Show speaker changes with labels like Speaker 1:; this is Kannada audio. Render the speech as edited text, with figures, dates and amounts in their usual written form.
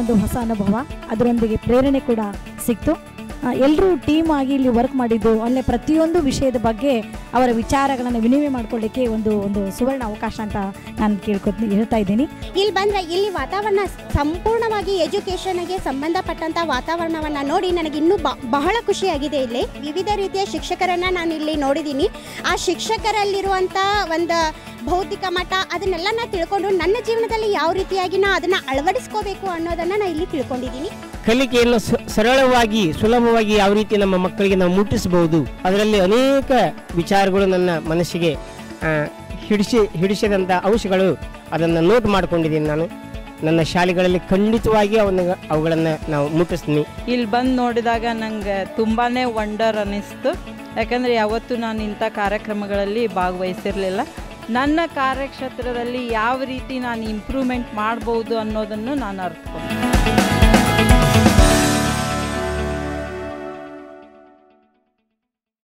Speaker 1: ಒಂದು ಹೊಸ ಅನುಭವ, ಅದರೊಂದಿಗೆ ಪ್ರೇರಣೆ ಕೂಡ ಸಿಕ್ತು. ಎಲ್ಲರೂ ಟೀಮ್ ಆಗಿ ಇಲ್ಲಿ ವರ್ಕ್ ಮಾಡಿದ್ದು, ಅಲ್ಲೇ ಪ್ರತಿಯೊಂದು ವಿಷಯದ ಬಗ್ಗೆ ಅವರ ವಿಚಾರಗಳನ್ನು ವಿನಿಮಯ ಮಾಡ್ಕೊಳ್ಳಿಕ್ಕೆ ಒಂದು ಸುವರ್ಣ ಅವಕಾಶ ಅಂತ ನಾನು ಹೇಳ್ತಾ ಇದ್ದೀನಿ.
Speaker 2: ಇಲ್ಲಿ ಬಂದರೆ ಇಲ್ಲಿ ವಾತಾವರಣ ಸಂಪೂರ್ಣವಾಗಿ ಎಜುಕೇಷನ್ಗೆ ಸಂಬಂಧಪಟ್ಟಂಥ ವಾತಾವರಣವನ್ನು ನೋಡಿ ನನಗೆ ಇನ್ನೂ ಬಹಳ ಖುಷಿಯಾಗಿದೆ. ಇಲ್ಲಿ ವಿವಿಧ ರೀತಿಯ ಶಿಕ್ಷಕರನ್ನು ನಾನು ಇಲ್ಲಿ ನೋಡಿದ್ದೀನಿ. ಆ ಶಿಕ್ಷಕರಲ್ಲಿರುವಂಥ ಒಂದು ಭೌತಿಕ ಮಟ್ಟ ಅದನ್ನೆಲ್ಲ ನಾನು ತಿಳ್ಕೊಂಡು ನನ್ನ ಜೀವನದಲ್ಲಿ ಯಾವ ರೀತಿಯಾಗಿ ನಾನು ಅದನ್ನು ಅಳವಡಿಸ್ಕೋಬೇಕು ಅನ್ನೋದನ್ನು ನಾನು ಇಲ್ಲಿ ತಿಳ್ಕೊಂಡಿದ್ದೀನಿ.
Speaker 3: ಕಲಿಕೆಯನ್ನು ಸರಳವಾಗಿ ಸುಲಭವಾಗಿ ಯಾವ ರೀತಿ ನಮ್ಮ ಮಕ್ಕಳಿಗೆ ನಾವು ಮುಟ್ಟಿಸಬಹುದು, ಅದರಲ್ಲಿ ಅನೇಕ ವಿಚಾರಗಳು ನನ್ನ ಮನಸ್ಸಿಗೆ ಹಿಡಿಸಿದಂಥ ಅಂಶಗಳು ಅದನ್ನು ನೋಟ್ ಮಾಡ್ಕೊಂಡಿದ್ದೀನಿ. ನಾನು ನನ್ನ ಶಾಲೆಗಳಲ್ಲಿ ಖಂಡಿತವಾಗಿ ಅವುಗಳನ್ನು ನಾವು ಮುಟ್ಟಿಸ್ತೀನಿ.
Speaker 4: ಇಲ್ಲಿ ಬಂದು ನೋಡಿದಾಗ ನನಗೆ ತುಂಬಾ ವಂಡರ್ ಅನ್ನಿಸ್ತು. ಯಾಕಂದರೆ ಯಾವತ್ತೂ ನಾನು ಇಂಥ ಕಾರ್ಯಕ್ರಮಗಳಲ್ಲಿ ಭಾಗವಹಿಸಿರಲಿಲ್ಲ. ನನ್ನ ಕಾರ್ಯಕ್ಷೇತ್ರದಲ್ಲಿ ಯಾವ ರೀತಿ ನಾನು ಇಂಪ್ರೂವ್ಮೆಂಟ್ ಮಾಡ್ಬೋದು ಅನ್ನೋದನ್ನು ನಾನು ಅರ್ಥಕೊಂಡೆ.